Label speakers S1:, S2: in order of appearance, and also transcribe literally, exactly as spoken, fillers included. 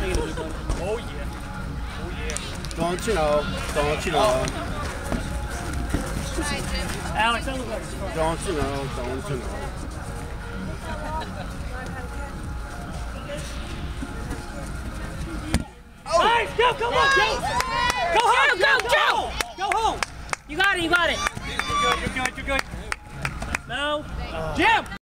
S1: Oh yeah. Oh yeah.
S2: Don't you know? Don't you know?
S1: Alex, that looks like it's fun.
S2: Don't you know? Don't you know?
S1: Oh. Nice, go, come on, go! Go home,
S3: Go,
S1: go,
S3: Joe!
S1: Go home!
S3: You got it, you got it.
S1: You're good, you're good, you're good. No. Jim!